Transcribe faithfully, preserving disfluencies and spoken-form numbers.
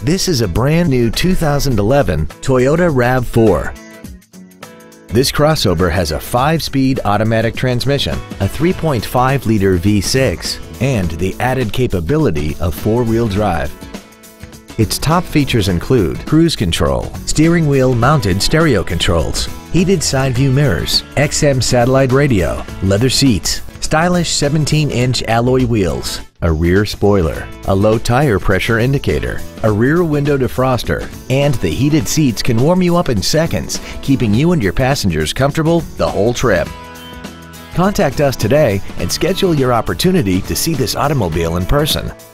This is a brand new two thousand eleven Toyota RAV four. This crossover has a five-speed automatic transmission, a three point five liter V six, and the added capability of four-wheel drive. Its top features include cruise control, steering wheel mounted stereo controls, heated side view mirrors, X M satellite radio, leather seats, stylish seventeen inch alloy wheels, a rear spoiler, a low tire pressure indicator, a rear window defroster, and the heated seats can warm you up in seconds, keeping you and your passengers comfortable the whole trip. Contact us today and schedule your opportunity to see this automobile in person.